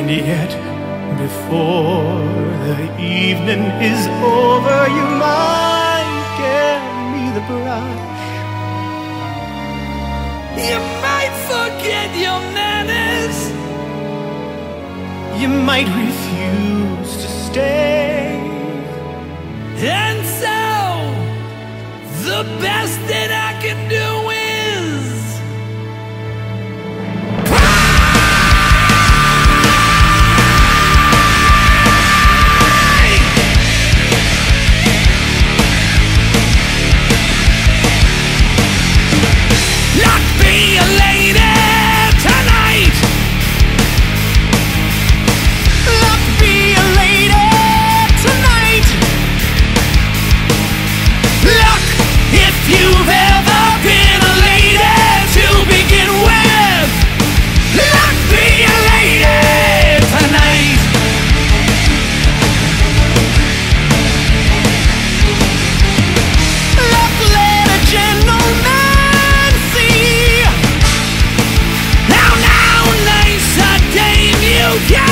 And yet, before the evening is over, you might give me the brush. You might forget your manners. You might refuse to stay. And so, the best that I can do is not be a lady tonight. Not be a lady tonight. Look, if you've ever been a lady to begin with, look, be a lady tonight. Look, let a gentleman see. Now, nice a dame you got.